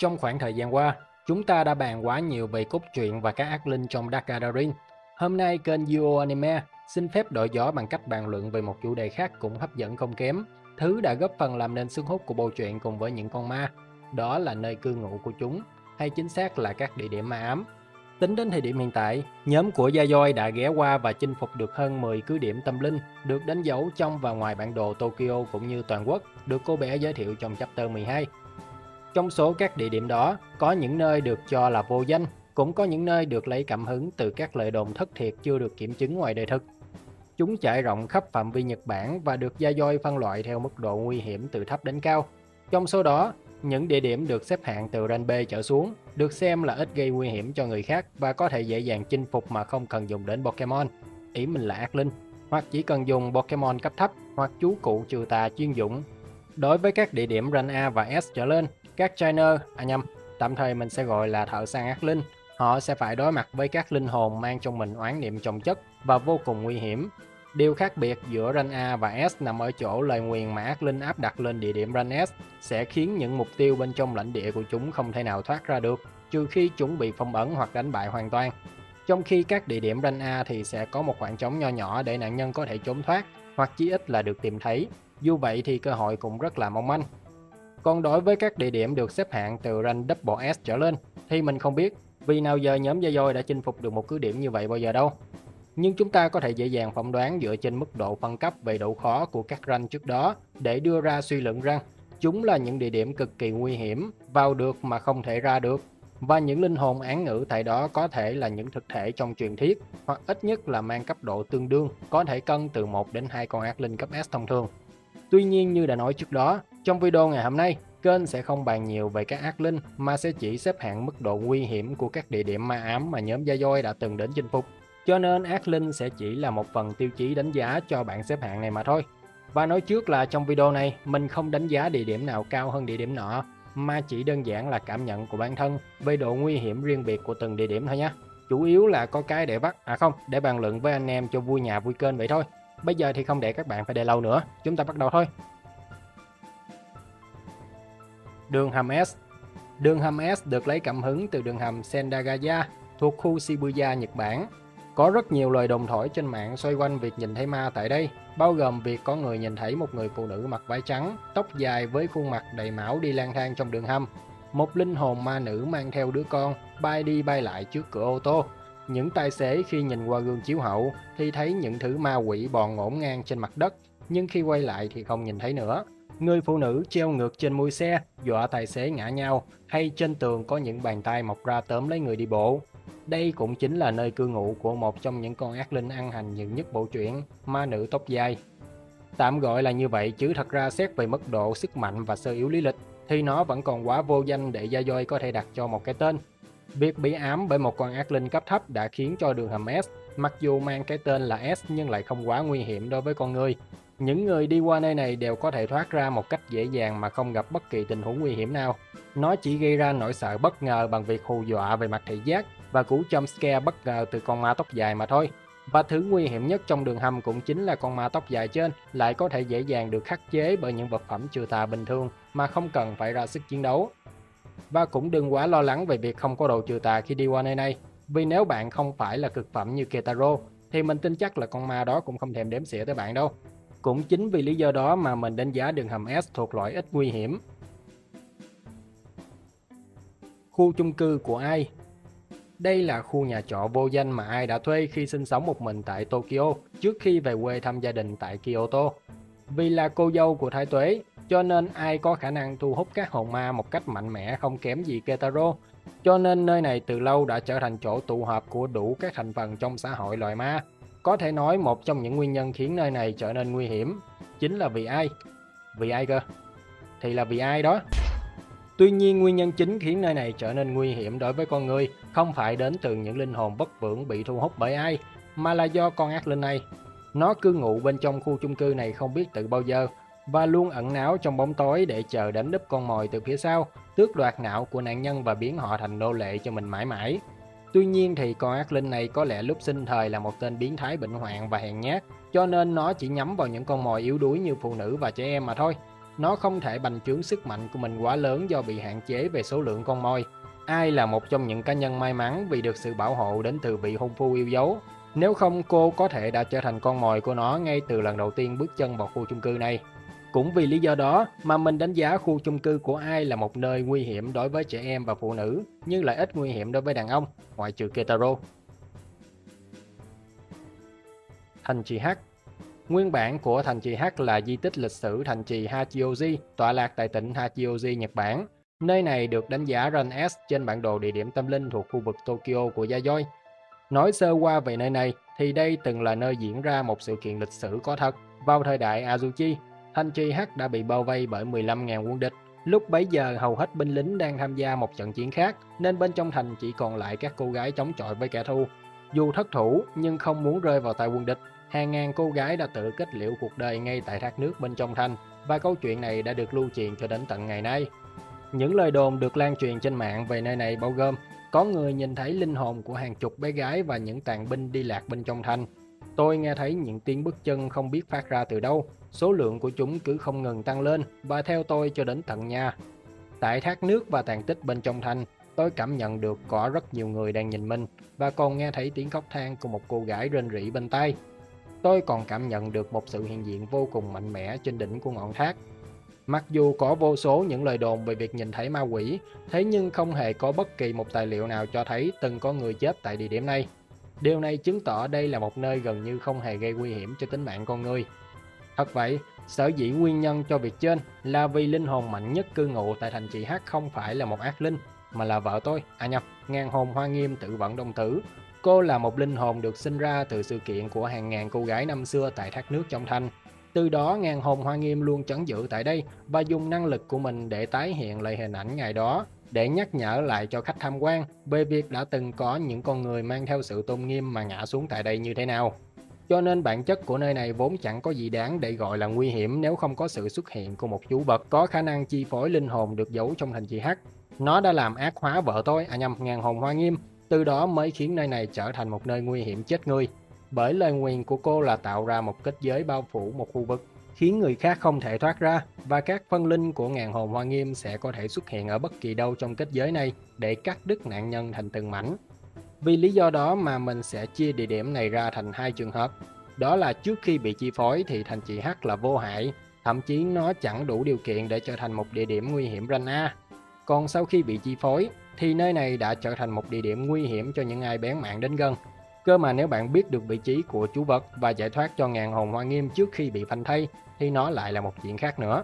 Trong khoảng thời gian qua, chúng ta đã bàn quá nhiều về cốt truyện và các ác linh trong Dark Gathering. Hôm nay kênh Duo Anime xin phép đổi gió bằng cách bàn luận về một chủ đề khác cũng hấp dẫn không kém, thứ đã góp phần làm nên sức hút của bộ truyện cùng với những con ma. Đó là nơi cư ngụ của chúng, hay chính xác là các địa điểm ma ám. Tính đến thời điểm hiện tại, nhóm của Yayoi đã ghé qua và chinh phục được hơn 10 cứ điểm tâm linh, được đánh dấu trong và ngoài bản đồ Tokyo cũng như toàn quốc, được cô bé giới thiệu trong chapter 12. Trong số các địa điểm đó, có những nơi được cho là vô danh, cũng có những nơi được lấy cảm hứng từ các lời đồn thất thiệt chưa được kiểm chứng ngoài đời thực. Chúng trải rộng khắp phạm vi Nhật Bản và được Yayoi phân loại theo mức độ nguy hiểm từ thấp đến cao. Trong số đó, những địa điểm được xếp hạng từ rank B trở xuống được xem là ít gây nguy hiểm cho người khác và có thể dễ dàng chinh phục mà không cần dùng đến Pokemon. Ý mình là ác linh, hoặc chỉ cần dùng Pokemon cấp thấp hoặc chú cụ trừ tà chuyên dụng. Đối với các địa điểm rank A và S trở lên, các trainer, tạm thời mình sẽ gọi là thợ săn ác linh, họ sẽ phải đối mặt với các linh hồn mang trong mình oán niệm chồng chất và vô cùng nguy hiểm. Điều khác biệt giữa rank A và S nằm ở chỗ lời nguyền mà ác linh áp đặt lên địa điểm rank S sẽ khiến những mục tiêu bên trong lãnh địa của chúng không thể nào thoát ra được, trừ khi chúng bị phong ấn hoặc đánh bại hoàn toàn. Trong khi các địa điểm rank A thì sẽ có một khoảng trống nho nhỏ để nạn nhân có thể trốn thoát, hoặc chí ít là được tìm thấy. Dù vậy thì cơ hội cũng rất là mong manh. Còn đối với các địa điểm được xếp hạng từ rank Double S trở lên thì mình không biết, vì nào giờ nhóm Yayoi đã chinh phục được một cứ điểm như vậy bao giờ đâu. Nhưng chúng ta có thể dễ dàng phỏng đoán dựa trên mức độ phân cấp về độ khó của các rank trước đó để đưa ra suy luận rằng chúng là những địa điểm cực kỳ nguy hiểm, vào được mà không thể ra được. Và những linh hồn án ngữ tại đó có thể là những thực thể trong truyền thuyết, hoặc ít nhất là mang cấp độ tương đương, có thể cân từ 1 đến 2 con ác linh cấp S thông thường. Tuy nhiên như đã nói trước đó, trong video ngày hôm nay, kênh sẽ không bàn nhiều về các ác linh mà sẽ chỉ xếp hạng mức độ nguy hiểm của các địa điểm ma ám mà nhóm Yayoi đã từng đến chinh phục. Cho nên ác linh sẽ chỉ là một phần tiêu chí đánh giá cho bảng xếp hạng này mà thôi. Và nói trước là trong video này, mình không đánh giá địa điểm nào cao hơn địa điểm nọ, mà chỉ đơn giản là cảm nhận của bản thân về độ nguy hiểm riêng biệt của từng địa điểm thôi nhé. Chủ yếu là có cái để để bàn luận với anh em cho vui nhà vui kênh vậy thôi. Bây giờ thì không để các bạn phải đợi lâu nữa, chúng ta bắt đầu thôi. Đường hầm S. Đường hầm S được lấy cảm hứng từ đường hầm Sendagaya thuộc khu Shibuya, Nhật Bản. Có rất nhiều lời đồn thổi trên mạng xoay quanh việc nhìn thấy ma tại đây, bao gồm việc có người nhìn thấy một người phụ nữ mặc váy trắng, tóc dài với khuôn mặt đầy máu đi lang thang trong đường hầm. Một linh hồn ma nữ mang theo đứa con, bay đi bay lại trước cửa ô tô. Những tài xế khi nhìn qua gương chiếu hậu thì thấy những thứ ma quỷ bò ngổn ngang trên mặt đất, nhưng khi quay lại thì không nhìn thấy nữa. Người phụ nữ treo ngược trên mui xe, dọa tài xế ngã nhau, hay trên tường có những bàn tay mọc ra tóm lấy người đi bộ. Đây cũng chính là nơi cư ngụ của một trong những con ác linh ăn hành nhiều nhất bộ truyện, ma nữ tóc dài. Tạm gọi là như vậy chứ thật ra xét về mức độ sức mạnh và sơ yếu lý lịch, thì nó vẫn còn quá vô danh để Yayoi có thể đặt cho một cái tên. Việc bị ám bởi một con ác linh cấp thấp đã khiến cho đường hầm S, mặc dù mang cái tên là S nhưng lại không quá nguy hiểm đối với con người. Những người đi qua nơi này đều có thể thoát ra một cách dễ dàng mà không gặp bất kỳ tình huống nguy hiểm nào. Nó chỉ gây ra nỗi sợ bất ngờ bằng việc hù dọa về mặt thị giác và cú jumpscare bất ngờ từ con ma tóc dài mà thôi. Và thứ nguy hiểm nhất trong đường hầm cũng chính là con ma tóc dài trên lại có thể dễ dàng được khắc chế bởi những vật phẩm trừ tà bình thường mà không cần phải ra sức chiến đấu. Và cũng đừng quá lo lắng về việc không có đồ trừ tà khi đi qua nơi này, vì nếu bạn không phải là cực phẩm như Ketaro thì mình tin chắc là con ma đó cũng không thèm đếm xỉa tới bạn đâu. Cũng chính vì lý do đó mà mình đánh giá đường hầm S thuộc loại ít nguy hiểm. Khu chung cư của ai? Đây là khu nhà trọ vô danh mà ai đã thuê khi sinh sống một mình tại Tokyo trước khi về quê thăm gia đình tại Kyoto. Vì là cô dâu của Thái Tuế, cho nên ai có khả năng thu hút các hồn ma một cách mạnh mẽ không kém gì Ketaro. Cho nên nơi này từ lâu đã trở thành chỗ tụ họp của đủ các thành phần trong xã hội loài ma. Có thể nói một trong những nguyên nhân khiến nơi này trở nên nguy hiểm chính là vì ai? Vì ai cơ? Thì là vì ai đó. Tuy nhiên nguyên nhân chính khiến nơi này trở nên nguy hiểm đối với con người không phải đến từ những linh hồn bất vượng bị thu hút bởi ai, mà là do con ác linh này. Nó cư ngụ bên trong khu chung cư này không biết từ bao giờ và luôn ẩn náu trong bóng tối để chờ đánh đúp con mồi từ phía sau, tước đoạt não của nạn nhân và biến họ thành nô lệ cho mình mãi mãi. Tuy nhiên thì con ác linh này có lẽ lúc sinh thời là một tên biến thái bệnh hoạn và hèn nhát, cho nên nó chỉ nhắm vào những con mồi yếu đuối như phụ nữ và trẻ em mà thôi. nó không thể bành trướng sức mạnh của mình quá lớn do bị hạn chế về số lượng con mồi. Ai là một trong những cá nhân may mắn vì được sự bảo hộ đến từ vị hôn phu yêu dấu. Nếu không, cô có thể đã trở thành con mồi của nó ngay từ lần đầu tiên bước chân vào khu chung cư này. Cũng vì lý do đó mà mình đánh giá khu chung cư của Ai là một nơi nguy hiểm đối với trẻ em và phụ nữ, nhưng lại ít nguy hiểm đối với đàn ông, ngoại trừ Ketaro. Thành trì H. Nguyên bản của thành trì H là di tích lịch sử thành trì Hachioji, tọa lạc tại tỉnh Hachioji, Nhật Bản. Nơi này được đánh giá rank S trên bản đồ địa điểm tâm linh thuộc khu vực Tokyo của Yayoi. Nói sơ qua về nơi này thì đây từng là nơi diễn ra một sự kiện lịch sử có thật. Vào thời đại Azuchi, thành trì H đã bị bao vây bởi 15.000 quân địch. Lúc bấy giờ hầu hết binh lính đang tham gia một trận chiến khác, nên bên trong thành chỉ còn lại các cô gái chống chọi với kẻ thù. Dù thất thủ nhưng không muốn rơi vào tay quân địch, hàng ngàn cô gái đã tự kết liễu cuộc đời ngay tại thác nước bên trong thành, và câu chuyện này đã được lưu truyền cho đến tận ngày nay. Những lời đồn được lan truyền trên mạng về nơi này bao gồm: có người nhìn thấy linh hồn của hàng chục bé gái và những tàn binh đi lạc bên trong thành. Tôi nghe thấy những tiếng bước chân không biết phát ra từ đâu, số lượng của chúng cứ không ngừng tăng lên và theo tôi cho đến tận nhà. Tại thác nước và tàn tích bên trong thành, tôi cảm nhận được có rất nhiều người đang nhìn mình và còn nghe thấy tiếng khóc than của một cô gái rên rỉ bên tai. Tôi còn cảm nhận được một sự hiện diện vô cùng mạnh mẽ trên đỉnh của ngọn thác. Mặc dù có vô số những lời đồn về việc nhìn thấy ma quỷ, thế nhưng không hề có bất kỳ một tài liệu nào cho thấy từng có người chết tại địa điểm này. Điều này chứng tỏ đây là một nơi gần như không hề gây nguy hiểm cho tính mạng con người. Thật vậy, sở dĩ nguyên nhân cho việc trên là vì linh hồn mạnh nhất cư ngụ tại thành trì H không phải là một ác linh, mà là vợ tôi, ngàn hồn Hoa Nghiêm tự vận đồng tử. Cô là một linh hồn được sinh ra từ sự kiện của hàng ngàn cô gái năm xưa tại thác nước trong thành. Từ đó ngàn hồn Hoa Nghiêm luôn trấn giữ tại đây và dùng năng lực của mình để tái hiện lại hình ảnh ngày đó, để nhắc nhở lại cho khách tham quan về việc đã từng có những con người mang theo sự tôn nghiêm mà ngã xuống tại đây như thế nào. Cho nên bản chất của nơi này vốn chẳng có gì đáng để gọi là nguy hiểm nếu không có sự xuất hiện của một chú vật có khả năng chi phối linh hồn được giấu trong thành trì H. Nó đã làm ác hóa vợ tôi, ngàn hồn Hoa Nghiêm, từ đó mới khiến nơi này trở thành một nơi nguy hiểm chết người. Bởi lời nguyền của cô là tạo ra một kết giới bao phủ một khu vực, khiến người khác không thể thoát ra, và các phân linh của ngàn hồn Hoa Nghiêm sẽ có thể xuất hiện ở bất kỳ đâu trong kết giới này để cắt đứt nạn nhân thành từng mảnh. Vì lý do đó mà mình sẽ chia địa điểm này ra thành hai trường hợp. Đó là trước khi bị chi phối thì thành trì H là vô hại, thậm chí nó chẳng đủ điều kiện để trở thành một địa điểm nguy hiểm rank A. Còn sau khi bị chi phối thì nơi này đã trở thành một địa điểm nguy hiểm cho những ai bén mảng đến gần. Cơ mà nếu bạn biết được vị trí của chú vật và giải thoát cho ngàn hồn Hoa Nghiêm trước khi bị phanh thây thì nó lại là một chuyện khác nữa.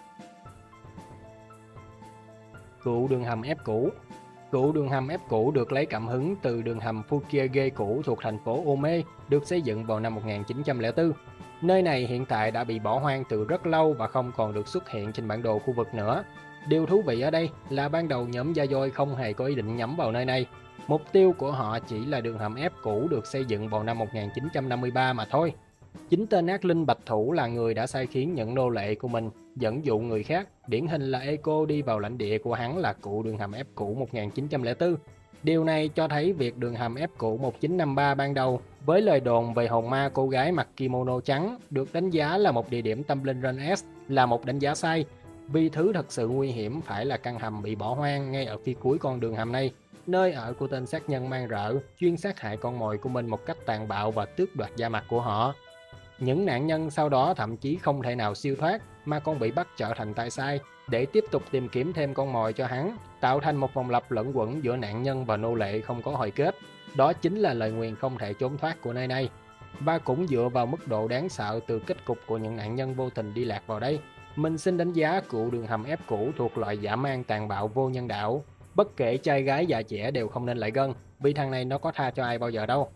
Cụ đường hầm ép cũ. Cụ đường hầm ép cũ được lấy cảm hứng từ đường hầm Fukiage cũ thuộc thành phố Ome, được xây dựng vào năm 1904. Nơi này hiện tại đã bị bỏ hoang từ rất lâu và không còn được xuất hiện trên bản đồ khu vực nữa. Điều thú vị ở đây là ban đầu nhóm Yayoi không hề có ý định nhắm vào nơi này. Mục tiêu của họ chỉ là đường hầm ép cũ được xây dựng vào năm 1953 mà thôi. Chính tên ác linh Bạch Thủ là người đã sai khiến những nô lệ của mình dẫn dụ người khác, điển hình là Eiko đi vào lãnh địa của hắn là cụ đường hầm ép cũ 1904. Điều này cho thấy việc đường hầm ép cũ 1953 ban đầu với lời đồn về hồn ma cô gái mặc kimono trắng được đánh giá là một địa điểm tâm linh rank S là một đánh giá sai, vì thứ thật sự nguy hiểm phải là căn hầm bị bỏ hoang ngay ở phía cuối con đường hầm này, nơi ở của tên sát nhân man rợ chuyên sát hại con mồi của mình một cách tàn bạo và tước đoạt da mặt của họ. Những nạn nhân sau đó thậm chí không thể nào siêu thoát mà còn bị bắt trở thành tay sai để tiếp tục tìm kiếm thêm con mồi cho hắn, tạo thành một vòng lặp luẩn quẩn giữa nạn nhân và nô lệ không có hồi kết. Đó chính là lời nguyền không thể trốn thoát của nơi này. Và cũng dựa vào mức độ đáng sợ từ kết cục của những nạn nhân vô tình đi lạc vào đây, mình xin đánh giá cụ đường hầm ép cũ thuộc loại dã man tàn bạo vô nhân đạo. Bất kể trai gái già trẻ đều không nên lại gần, vì thằng này nó có tha cho ai bao giờ đâu.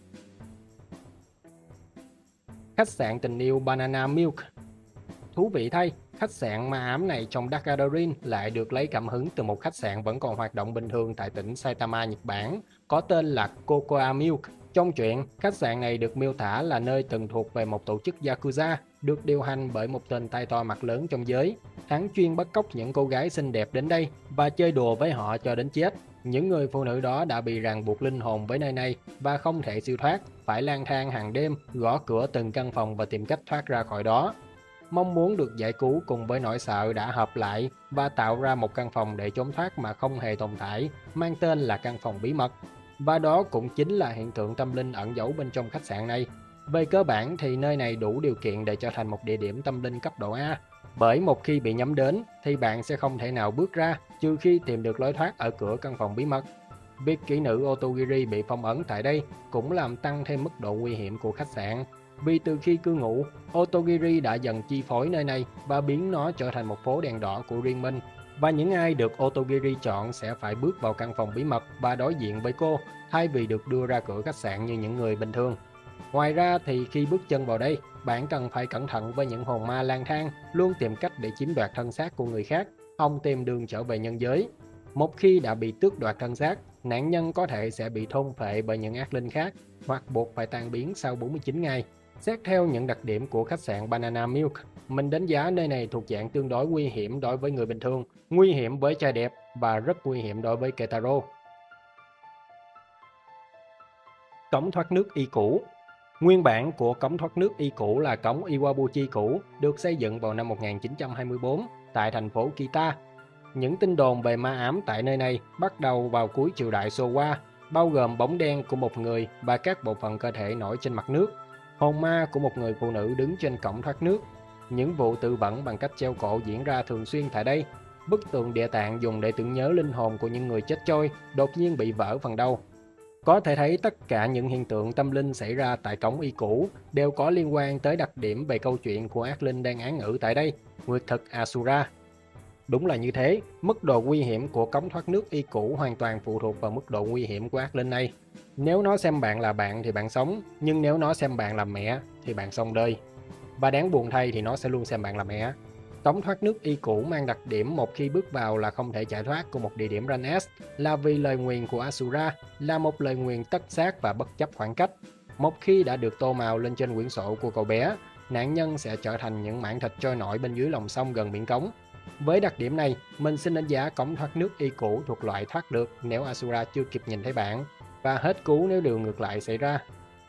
Khách sạn tình yêu Banana Milk. Thú vị thay, khách sạn ma ám này trong Dakadarin lại được lấy cảm hứng từ một khách sạn vẫn còn hoạt động bình thường tại tỉnh Saitama, Nhật Bản, có tên là Cocoa Milk. Trong truyện, khách sạn này được miêu tả là nơi từng thuộc về một tổ chức Yakuza, được điều hành bởi một tên tay to mặt lớn trong giới. Hắn chuyên bắt cóc những cô gái xinh đẹp đến đây và chơi đùa với họ cho đến chết. Những người phụ nữ đó đã bị ràng buộc linh hồn với nơi này và không thể siêu thoát, phải lang thang hàng đêm, gõ cửa từng căn phòng và tìm cách thoát ra khỏi đó. mong muốn được giải cứu cùng với nỗi sợ đã hợp lại và tạo ra một căn phòng để trốn thoát mà không hề tồn tại, mang tên là căn phòng bí mật. Và đó cũng chính là hiện tượng tâm linh ẩn giấu bên trong khách sạn này. Về cơ bản thì nơi này đủ điều kiện để trở thành một địa điểm tâm linh cấp độ A. Bởi một khi bị nhắm đến thì bạn sẽ không thể nào bước ra trừ khi tìm được lối thoát ở cửa căn phòng bí mật. Việc kỹ nữ Otogiri bị phong ấn tại đây cũng làm tăng thêm mức độ nguy hiểm của khách sạn. Vì từ khi cư ngụ, Otogiri đã dần chi phối nơi này và biến nó trở thành một phố đèn đỏ của riêng mình. Và những ai được Otogiri chọn sẽ phải bước vào căn phòng bí mật và đối diện với cô, thay vì được đưa ra cửa khách sạn như những người bình thường. Ngoài ra thì khi bước chân vào đây, bạn cần phải cẩn thận với những hồn ma lang thang, luôn tìm cách để chiếm đoạt thân xác của người khác, không tìm đường trở về nhân giới. Một khi đã bị tước đoạt thân xác, nạn nhân có thể sẽ bị thôn phệ bởi những ác linh khác hoặc buộc phải tan biến sau 49 ngày. Xét theo những đặc điểm của khách sạn Banana Milk, mình đánh giá nơi này thuộc dạng tương đối nguy hiểm đối với người bình thường, nguy hiểm với trai đẹp và rất nguy hiểm đối với Ketaro. Cống thoát nước y cũ. Nguyên bản của cống thoát nước y cũ là cống Iwabuchi cũ, được xây dựng vào năm 1924 tại thành phố Kita. Những tin đồn về ma ám tại nơi này bắt đầu vào cuối triều đại Showa, bao gồm bóng đen của một người và các bộ phận cơ thể nổi trên mặt nước, hồn ma của một người phụ nữ đứng trên cổng thoát nước. Những vụ tự vẫn bằng cách treo cổ diễn ra thường xuyên tại đây. Bức tượng địa tạng dùng để tưởng nhớ linh hồn của những người chết trôi đột nhiên bị vỡ phần đầu. Có thể thấy tất cả những hiện tượng tâm linh xảy ra tại cổng y cũ đều có liên quan tới đặc điểm về câu chuyện của ác linh đang án ngữ tại đây, nguyệt thực Asura. Đúng là như thế, mức độ nguy hiểm của cống thoát nước y cũ hoàn toàn phụ thuộc vào mức độ nguy hiểm của ác linh này. Nếu nó xem bạn là bạn thì bạn sống, nhưng nếu nó xem bạn là mẹ thì bạn xong đời. Và đáng buồn thay thì nó sẽ luôn xem bạn là mẹ. Cống thoát nước y cũ mang đặc điểm một khi bước vào là không thể chạy thoát của một địa điểm Ranes, là vì lời nguyền của Asura là một lời nguyền tất xác và bất chấp khoảng cách. Một khi đã được tô màu lên trên quyển sổ của cậu bé, nạn nhân sẽ trở thành những mảng thịt trôi nổi bên dưới lòng sông gần biển cống. Với đặc điểm này, mình xin đánh giá cống thoát nước y cũ thuộc loại thoát được nếu Asura chưa kịp nhìn thấy bạn, và hết cứu nếu điều ngược lại xảy ra.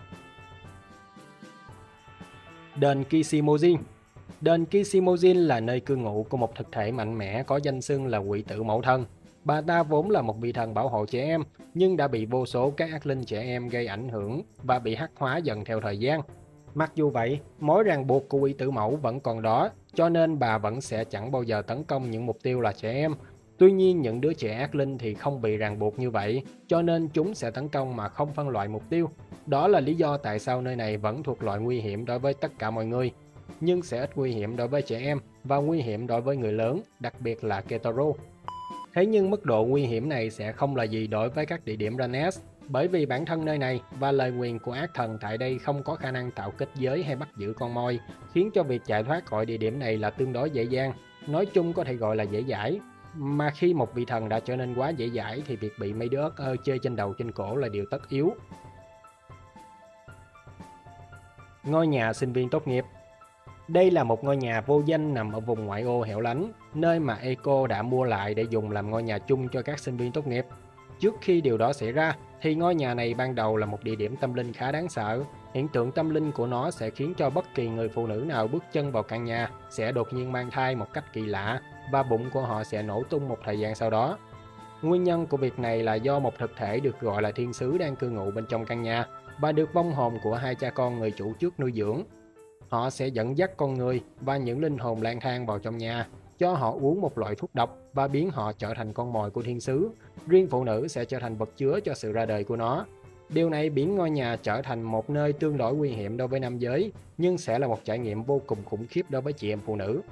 Đền Kishimojin. Đền Kishimojin là nơi cư ngụ của một thực thể mạnh mẽ có danh xưng là Quỷ tử Mẫu Thân. Bà ta vốn là một vị thần bảo hộ trẻ em, nhưng đã bị vô số các ác linh trẻ em gây ảnh hưởng và bị hắc hóa dần theo thời gian. Mặc dù vậy, mối ràng buộc của Quỷ tử Mẫu vẫn còn đó, cho nên bà vẫn sẽ chẳng bao giờ tấn công những mục tiêu là trẻ em. Tuy nhiên, những đứa trẻ ác linh thì không bị ràng buộc như vậy, cho nên chúng sẽ tấn công mà không phân loại mục tiêu. Đó là lý do tại sao nơi này vẫn thuộc loại nguy hiểm đối với tất cả mọi người, nhưng sẽ ít nguy hiểm đối với trẻ em và nguy hiểm đối với người lớn, đặc biệt là Ketaro. Thế nhưng mức độ nguy hiểm này sẽ không là gì đối với các địa điểm Ranes, bởi vì bản thân nơi này và lời nguyền của ác thần tại đây không có khả năng tạo kết giới hay bắt giữ con mồi, khiến cho việc chạy thoát khỏi địa điểm này là tương đối dễ dàng, nói chung có thể gọi là dễ dãi. Mà khi một vị thần đã trở nên quá dễ dãi thì việc bị mấy đứa ớt ơ chơi trên đầu trên cổ là điều tất yếu. Ngôi nhà sinh viên tốt nghiệp. Đây là một ngôi nhà vô danh nằm ở vùng ngoại ô hẻo lánh, nơi mà Eco đã mua lại để dùng làm ngôi nhà chung cho các sinh viên tốt nghiệp. Trước khi điều đó xảy ra, thì ngôi nhà này ban đầu là một địa điểm tâm linh khá đáng sợ. Hiện tượng tâm linh của nó sẽ khiến cho bất kỳ người phụ nữ nào bước chân vào căn nhà sẽ đột nhiên mang thai một cách kỳ lạ, và bụng của họ sẽ nổ tung một thời gian sau đó. Nguyên nhân của việc này là do một thực thể được gọi là thiên sứ đang cư ngụ bên trong căn nhà, và được vong hồn của hai cha con người chủ trước nuôi dưỡng. Họ sẽ dẫn dắt con người và những linh hồn lang thang vào trong nhà, cho họ uống một loại thuốc độc và biến họ trở thành con mồi của thiên sứ. Riêng phụ nữ sẽ trở thành vật chứa cho sự ra đời của nó. Điều này biến ngôi nhà trở thành một nơi tương đối nguy hiểm đối với nam giới, nhưng sẽ là một trải nghiệm vô cùng khủng khiếp đối với chị em phụ nữ.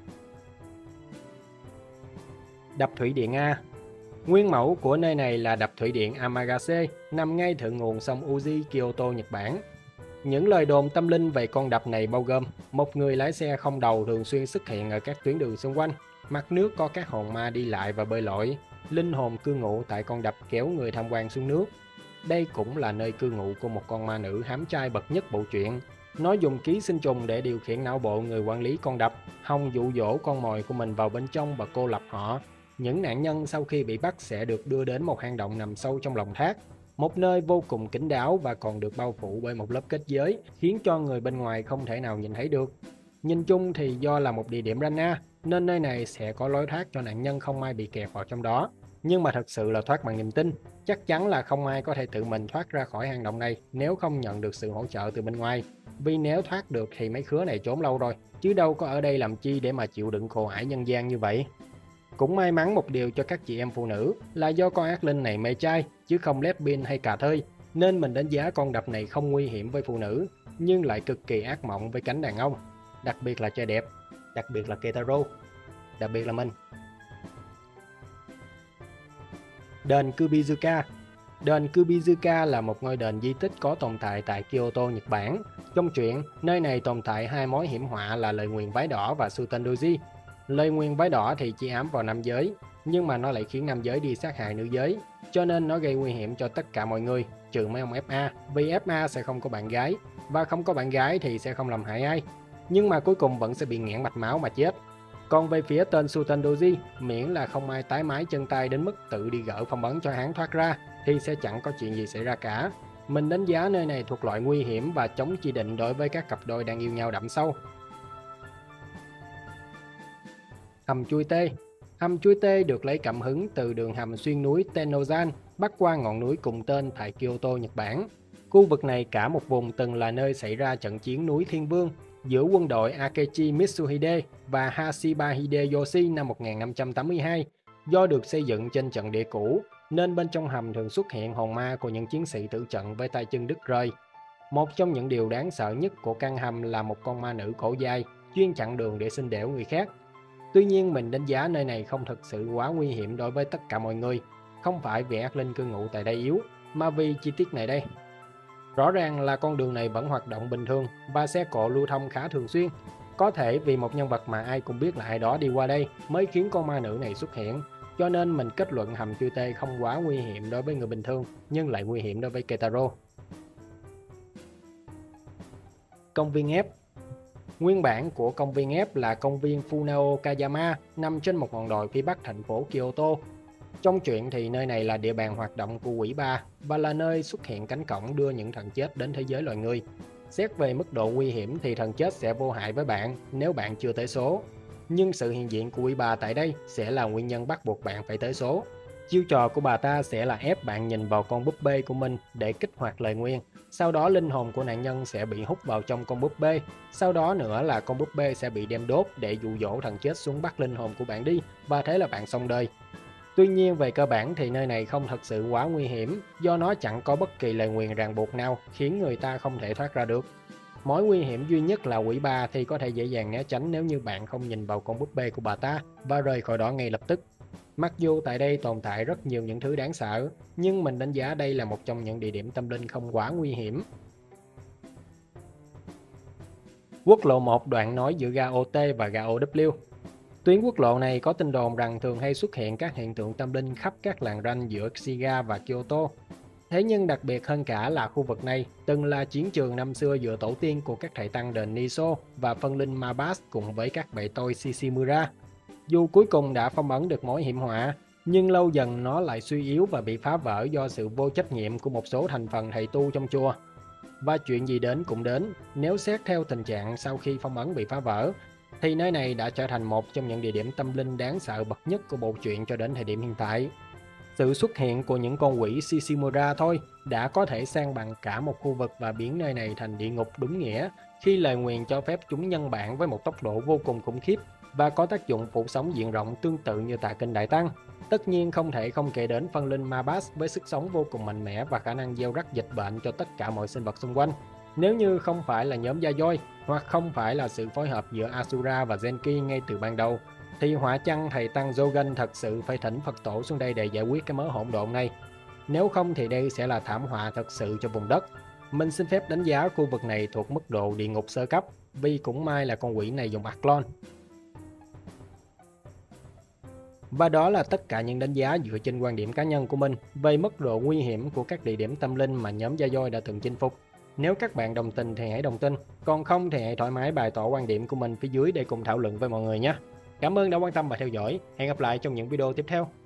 Đập thủy điện A. Nguyên mẫu của nơi này là đập thủy điện Amagase, nằm ngay thượng nguồn sông Uji, Kyoto, Nhật Bản. Những lời đồn tâm linh về con đập này bao gồm một người lái xe không đầu thường xuyên xuất hiện ở các tuyến đường xung quanh, mặt nước có các hồn ma đi lại và bơi lội, linh hồn cư ngụ tại con đập kéo người tham quan xuống nước. Đây cũng là nơi cư ngụ của một con ma nữ hám trai bậc nhất bộ truyện. Nó dùng ký sinh trùng để điều khiển não bộ người quản lý con đập, hòng dụ dỗ con mồi của mình vào bên trong và cô lập họ. Những nạn nhân sau khi bị bắt sẽ được đưa đến một hang động nằm sâu trong lòng thác, một nơi vô cùng kín đáo và còn được bao phủ bởi một lớp kết giới, khiến cho người bên ngoài không thể nào nhìn thấy được. Nhìn chung thì do là một địa điểm Rana, nên nơi này sẽ có lối thoát cho nạn nhân không ai bị kẹt vào trong đó. Nhưng mà thật sự là thoát bằng niềm tin. Chắc chắn là không ai có thể tự mình thoát ra khỏi hang động này nếu không nhận được sự hỗ trợ từ bên ngoài. Vì nếu thoát được thì mấy khứa này trốn lâu rồi, chứ đâu có ở đây làm chi để mà chịu đựng khổ ải nhân gian như vậy. Cũng may mắn một điều cho các chị em phụ nữ là do con ác linh này mê trai chứ không lesbian hay cà thơi, nên mình đánh giá con đập này không nguy hiểm với phụ nữ nhưng lại cực kỳ ác mộng với cánh đàn ông, đặc biệt là trai đẹp, đặc biệt là Ketaro, đặc biệt là mình. Đền Kubizuka. Đền Kubizuka là một ngôi đền di tích có tồn tại tại Kyoto, Nhật Bản. Trong truyện, nơi này tồn tại hai mối hiểm họa là lời nguyền vái đỏ và Sutendoji. Lời nguyền vái đỏ thì chỉ ám vào nam giới, nhưng mà nó lại khiến nam giới đi sát hại nữ giới, cho nên nó gây nguy hiểm cho tất cả mọi người, trừ mấy ông FA, vì FA sẽ không có bạn gái, và không có bạn gái thì sẽ không làm hại ai. Nhưng mà cuối cùng vẫn sẽ bị nghẽn mạch máu mà chết. Còn về phía tên Sutendoji, miễn là không ai tái mái chân tay đến mức tự đi gỡ phong ấn cho hắn thoát ra, thì sẽ chẳng có chuyện gì xảy ra cả. Mình đánh giá nơi này thuộc loại nguy hiểm và chống chỉ định đối với các cặp đôi đang yêu nhau đậm sâu. Hầm chui tê. Hầm chui tê được lấy cảm hứng từ đường hầm xuyên núi Tennozan bắc qua ngọn núi cùng tên tại Kyoto, Nhật Bản. Khu vực này cả một vùng từng là nơi xảy ra trận chiến núi Thiên Vương giữa quân đội Akechi Mitsuhide và Hashiba Hideyoshi năm 1582. Do được xây dựng trên trận địa cũ, nên bên trong hầm thường xuất hiện hồn ma của những chiến sĩ tử trận với tay chân đứt rời. Một trong những điều đáng sợ nhất của căn hầm là một con ma nữ cổ dài, chuyên chặn đường để xin đẻo người khác. Tuy nhiên mình đánh giá nơi này không thực sự quá nguy hiểm đối với tất cả mọi người, không phải vì ác linh cư ngụ tại đây yếu, mà vì chi tiết này đây. Rõ ràng là con đường này vẫn hoạt động bình thường và xe cộ lưu thông khá thường xuyên. Có thể vì một nhân vật mà ai cũng biết là ai đó đi qua đây mới khiến con ma nữ này xuất hiện, cho nên mình kết luận hầm chui tê không quá nguy hiểm đối với người bình thường, nhưng lại nguy hiểm đối với Ketaro. Công viên ép. Nguyên bản của công viên ép là công viên Funao Kayama, nằm trên một ngọn đồi phía bắc thành phố Kyoto. Trong truyện thì nơi này là địa bàn hoạt động của quỷ bà và là nơi xuất hiện cánh cổng đưa những thần chết đến thế giới loài người. Xét về mức độ nguy hiểm thì thần chết sẽ vô hại với bạn nếu bạn chưa tới số. Nhưng sự hiện diện của quỷ bà tại đây sẽ là nguyên nhân bắt buộc bạn phải tới số. Chiêu trò của bà ta sẽ là ép bạn nhìn vào con búp bê của mình để kích hoạt lời nguyền. Sau đó linh hồn của nạn nhân sẽ bị hút vào trong con búp bê. Sau đó nữa là con búp bê sẽ bị đem đốt để dụ dỗ thần chết xuống bắt linh hồn của bạn đi, và thế là bạn xong đời. Tuy nhiên về cơ bản thì nơi này không thật sự quá nguy hiểm, do nó chẳng có bất kỳ lời nguyền ràng buộc nào khiến người ta không thể thoát ra được. Mối nguy hiểm duy nhất là quỷ bà thì có thể dễ dàng né tránh nếu như bạn không nhìn vào con búp bê của bà ta và rời khỏi đó ngay lập tức. Mặc dù tại đây tồn tại rất nhiều những thứ đáng sợ, nhưng mình đánh giá đây là một trong những địa điểm tâm linh không quá nguy hiểm. Quốc lộ 1 đoạn nối giữa ga OT và ga OW. Tuyến quốc lộ này có tin đồn rằng thường hay xuất hiện các hiện tượng tâm linh khắp các làng ranh giữa Shiga và Kyoto. Thế nhưng đặc biệt hơn cả là khu vực này từng là chiến trường năm xưa giữa tổ tiên của các thầy tăng đền Niso và phân linh Mabas cùng với các bầy tôi Shishimura. Dù cuối cùng đã phong ấn được mối hiểm họa, nhưng lâu dần nó lại suy yếu và bị phá vỡ do sự vô trách nhiệm của một số thành phần thầy tu trong chùa. Và chuyện gì đến cũng đến, nếu xét theo tình trạng sau khi phong ấn bị phá vỡ, thì nơi này đã trở thành một trong những địa điểm tâm linh đáng sợ bậc nhất của bộ truyện cho đến thời điểm hiện tại. Sự xuất hiện của những con quỷ Shishimura thôi đã có thể san bằng cả một khu vực và biến nơi này thành địa ngục đúng nghĩa, khi lời nguyền cho phép chúng nhân bản với một tốc độ vô cùng khủng khiếp và có tác dụng phủ sóng diện rộng tương tự như Tà Kinh Đại Tăng. Tất nhiên không thể không kể đến phân linh Mabas với sức sống vô cùng mạnh mẽ và khả năng gieo rắc dịch bệnh cho tất cả mọi sinh vật xung quanh. Nếu như không phải là nhóm Yayoi hoặc không phải là sự phối hợp giữa Asura và Genki ngay từ ban đầu, thì hỏa chăng thầy tăng Jogan thật sự phải thỉnh Phật tổ xuống đây để giải quyết cái mớ hỗn độn này. Nếu không thì đây sẽ là thảm họa thật sự cho vùng đất. Mình xin phép đánh giá khu vực này thuộc mức độ địa ngục sơ cấp, vì cũng may là con quỷ này dùng Athlon. Và đó là tất cả những đánh giá dựa trên quan điểm cá nhân của mình về mức độ nguy hiểm của các địa điểm tâm linh mà nhóm Yayoi đã từng chinh phục. Nếu các bạn đồng tình thì hãy đồng tin, còn không thì hãy thoải mái bày tỏ quan điểm của mình phía dưới để cùng thảo luận với mọi người nhé. Cảm ơn đã quan tâm và theo dõi, hẹn gặp lại trong những video tiếp theo.